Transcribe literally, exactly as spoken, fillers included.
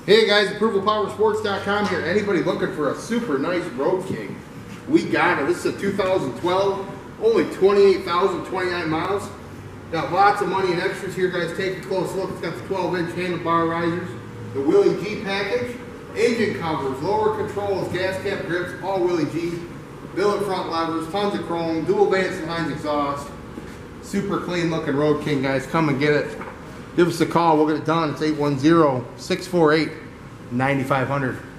Hey guys, approval power sports dot com here. Anybody looking for a super nice Road King? We got it. This is a two thousand twelve, only twenty-eight thousand twenty-nine miles. Got lots of money and extras here, guys. Take a close look. It's got the twelve inch handlebar risers, the Willie G package, engine covers, lower controls, gas cap grips, all Willie G, billet front levers, tons of chrome, dual Vance and Hines exhaust. Super clean looking Road King, guys. Come and get it. Give us a call. We'll get it done. It's eight one zero, six four eight, nine five zero zero.